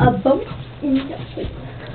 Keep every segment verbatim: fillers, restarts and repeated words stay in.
a bump in the face.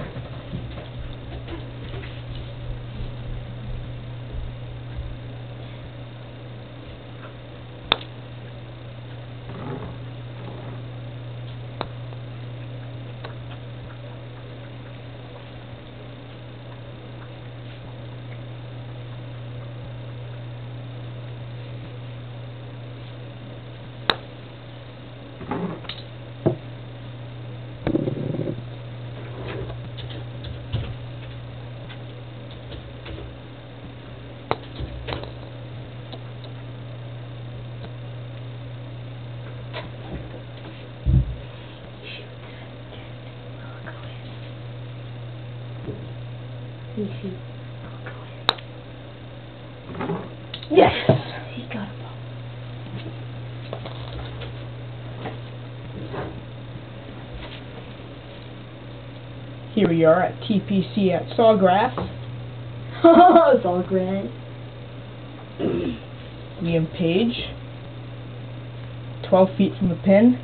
Yes! He got a ball. Here we are at T P C at Sawgrass. Sawgrass. Liam Page. twelve feet from the pin.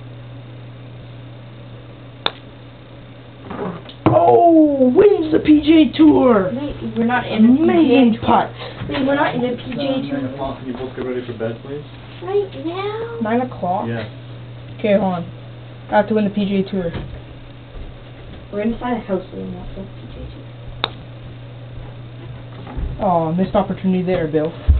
Oh, wins the P G A Tour. Wait, we're not in a P G A Amazing Tour. putt. Wait, we're not in a P G A Nine Tour. o'clock. Can you both get ready for bed, please? Right now? Nine o'clock. Yeah. Okay, hold on. I have to win the P G A Tour. We're inside a house and not the P G A Tour. Oh, missed opportunity there, Bill.